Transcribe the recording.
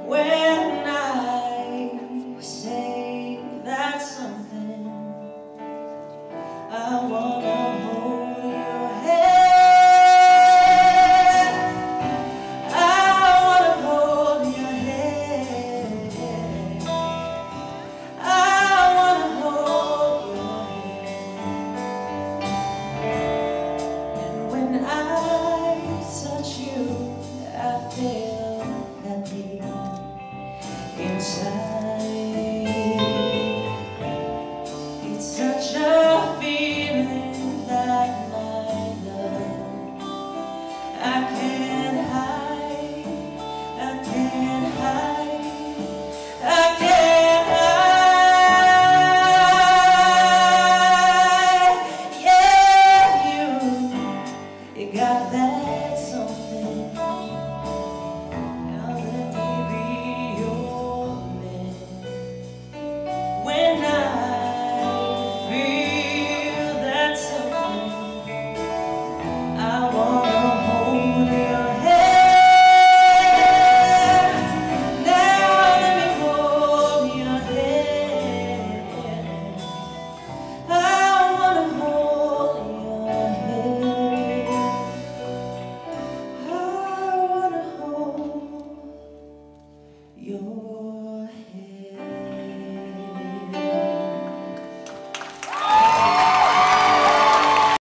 When I say that something, I wanna hold your hand. I wanna hold your hand. I wanna hold your hand. And when I touch you, I feel happy inside.